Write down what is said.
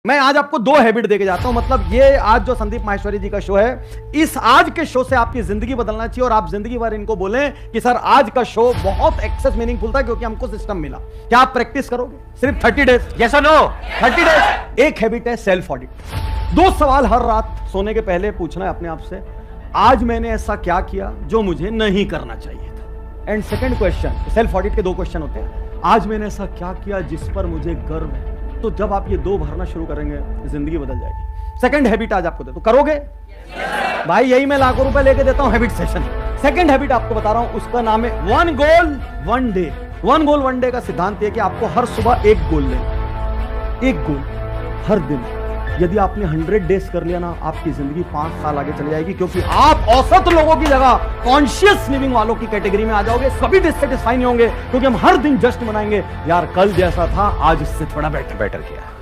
मैं आज आपको 2 हैबिट देके जाता हूं। मतलब ये आज जो संदीप माहेश्वरी जी का शो है, इस आज के शो से आपकी जिंदगी बदलना चाहिए और आप जिंदगी भर इनको बोलें कि सर आज का शो बहुत एक्सेस मीनिंगफुल था क्योंकि हमको सिस्टम मिला। क्या आप प्रैक्टिस करोगे? सिर्फ 30 डेज? यस और नो? 30 डेज। एक हैबिट है सेल्फ ऑडिट। 2 सवाल हर रात सोने के पहले पूछना है अपने आप से, आज मैंने ऐसा क्या किया जो मुझे नहीं करना चाहिए था। And second question, self audit के 2 क्वेश्चन होते हैं, आज मैंने ऐसा क्या किया जिस पर मुझे गर्व है। तो जब आप ये 2 भरना शुरू करेंगे जिंदगी बदल जाएगी। सेकंड हैबिट आज आपको दे तो करोगे? भाई यही मैं लाखों रुपए लेके देता हूं हैबिट सेशन। सेकंड हैबिट आपको बता रहा हूं, उसका नाम है 1 गोल 1 डे। 1 गोल 1 डे का सिद्धांत है कि आपको हर सुबह 1 गोल लेना, 1 गोल हर दिन। यदि आपने 100 डेज कर लिया ना, आपकी जिंदगी 5 साल आगे चली जाएगी क्योंकि आप औसत लोगों की जगह कॉन्शियस लिविंग वालों की कैटेगरी में आ जाओगे। सभी डिससेटिस्फाई नहीं होंगे क्योंकि हम हर दिन जस्ट मनाएंगे, यार कल जैसा था आज इससे थोड़ा बेटर किया।